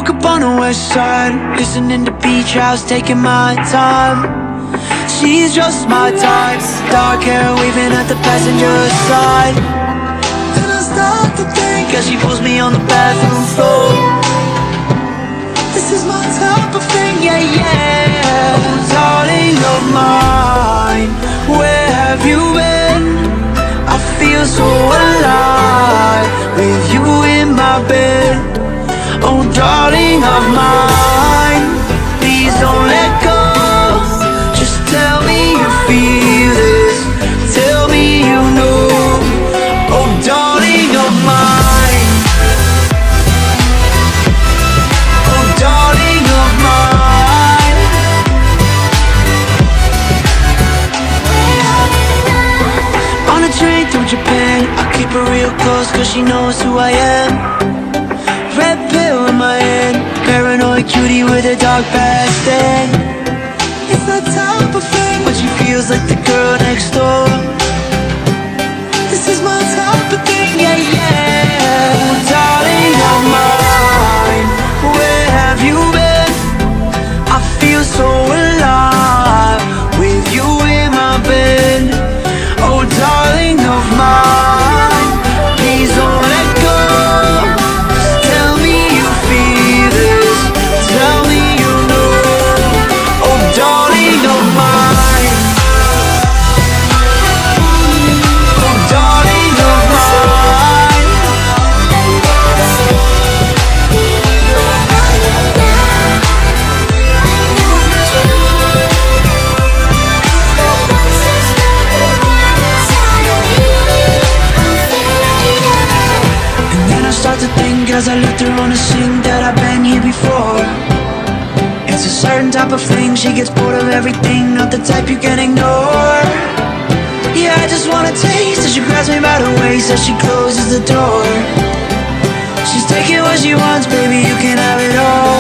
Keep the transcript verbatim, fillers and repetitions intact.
woke up on the west side, listening to beach house, taking my time. She's just my type, dark hair waving at the passenger side. Then I start to think as she pulls me on the bathroom floor. This is my type of thing, yeah, yeah. Oh, darling of mine, where have you been? I feel so alive with you in my bed. Oh, darling of mine, please don't let go. Just tell me you feel this, tell me you know. Oh, darling of mine, oh, darling of mine. On a train through Japan, I keep her real close cause she knows who I am. Red pill in my hand, paranoid cutie with a dark past. And it's that type of thing when she feels like the girl next door. This is my type of thing, yeah, yeah. Oh, darling of mine, where have you been? I feel so alive with you in my bed. Oh, darling of mine, please don't let go. As I looked around to sing that I've been here before. It's a certain type of fling, she gets bored of everything, not the type you can ignore. Yeah, I just wanna taste as she grabs me by the waist as she closes the door. She's taking what she wants, baby, you can have it all.